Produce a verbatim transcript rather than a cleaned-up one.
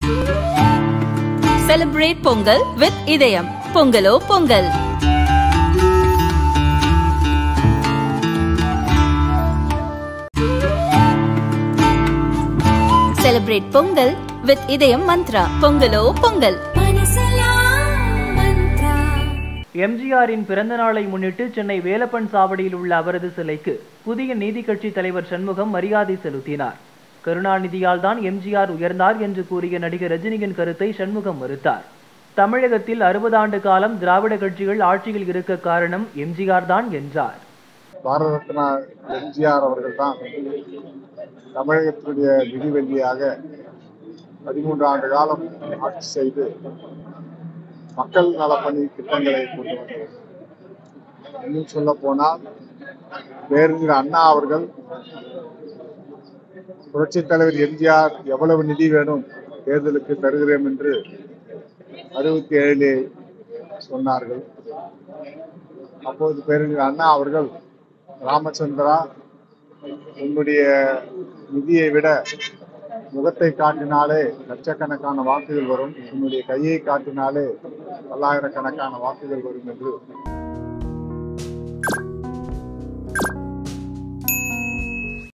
Celebrate Pongal with Idayam. Pongalo Pongal. Celebrate Pongal with Idayam Mantra. Pongalo Pongal. எம்ஜிஆரின் பிறந்த நாளை முன்னிட்டு சென்னை வேலப்பன் சாவடியில் உள்ள அவரது சிலைக்கு புதிய நீதி கட்சி தலைவர் சண்முகம் மரியாதை செலுத்தினார். கருணாநிதியால் தான் எம்ஜிஆர் உயர்ந்தார் என்று கூறிய நடிகர் ரஜினியின் கருத்தை சண்முகம் மறுத்தார். தமிழகத்தில் அறுபது ஆண்டு காலம் திராவிட கட்சிகள் ஆட்சியில் இருக்க காரணம் எம்ஜிஆர் தான் என்றார். பாரத ரத்னா எம்ஜிஆர் அவர்கள் தான் தமிழகத்தினுடைய விதிவெள்ளியாக பதிமூன்று ஆண்டு காலம் ஆட்சி செய்து மக்கள் நலப்பணி திட்டங்களை கொண்டு வந்தார். இன்னும் சொல்ல போனால் பேரறிஞர் அண்ணா அவர்கள் புரட்சித் தலைவர் எம்ஜிஆர் எவ்வளவு நிதி வேணும் தேர்தலுக்கு தருகிறோம் என்று அறுபத்தி ஏழிலே சொன்னார்கள். அப்போது பேரறிஞர் அண்ணா அவர்கள், ராமச்சந்திரா, உன்னுடைய நிதியை விட முகத்தை காட்டினாலே லட்சக்கணக்கான வாக்குகள் வரும், உன்னுடைய கையை காட்டினாலே பல்லாயிரக்கணக்கான வாக்குகள் வரும் என்று